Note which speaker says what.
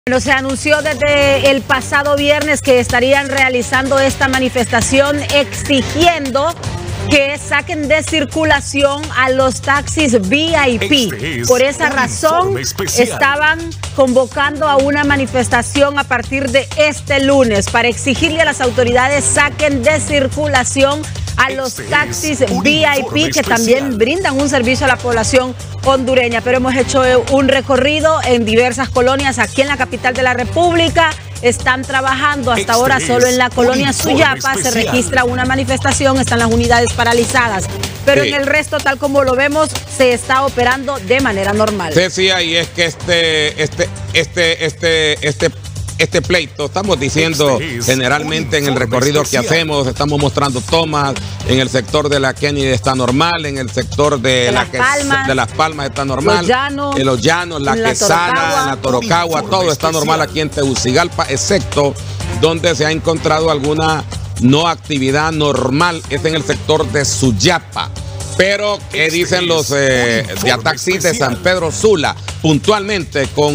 Speaker 1: Bueno, se anunció desde el pasado viernes que estarían realizando esta manifestación exigiendo que saquen de circulación a los taxis VIP. Por esa razón estaban convocando a una manifestación a partir de este lunes para exigirle a las autoridades saquen de circulación a los taxis VIP que también brindan un servicio a la población hondureña. Pero hemos hecho un recorrido en diversas colonias aquí en la capital de la República. Están trabajando hasta ahora solo en la colonia Suyapa. Se registra una manifestación, están las unidades paralizadas. Pero en el resto, tal como lo vemos, se está operando de manera normal.
Speaker 2: Decía, y es que este pleito, estamos diciendo generalmente en el recorrido que hacemos, estamos mostrando tomas, en el sector de la Kennedy está normal, en el sector de Las Palmas está normal, en Los Llanos, la Quesada, en la Torocagua, todo está normal aquí en Tegucigalpa, excepto donde se ha encontrado alguna no actividad normal, es en el sector de Suyapa. Pero, ¿qué dicen los de taxis de San Pedro Sula? Puntualmente con